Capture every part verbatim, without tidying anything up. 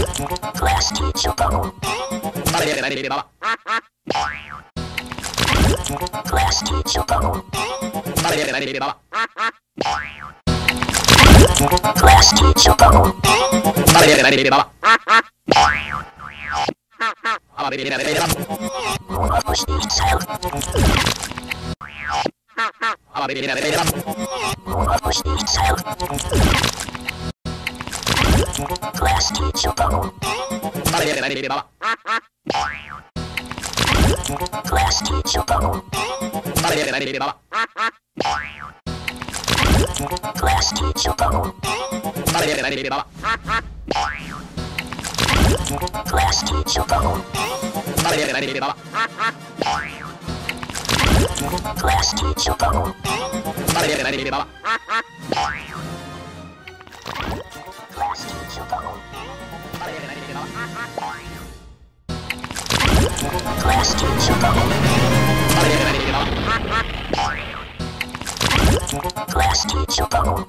klasky csupo. Klasky csupo. Klasky csupo. More push cell. More push cell. Klasky csupo. Klasky csupo. Klasky csupo. Klasky csupo. Klasky csupo. Klasky csupo. Klasky csupo. Klasky csupo.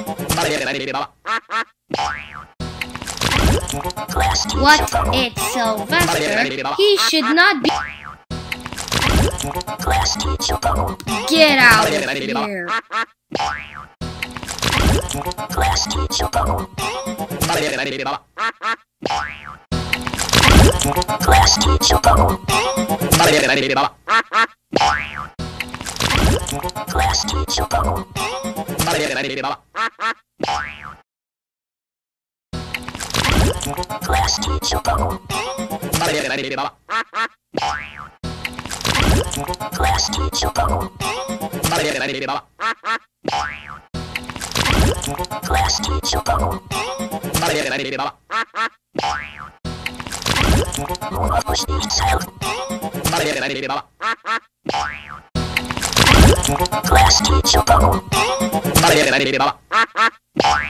What? It's Sylvester. He should not be. Klasky csupo. Get out of here. Klasky csupo. Klasky csupo. Klasky csupo. Klasky csupo. Klasky csupo. Klasky csupo. More push cell. Klasky csupo.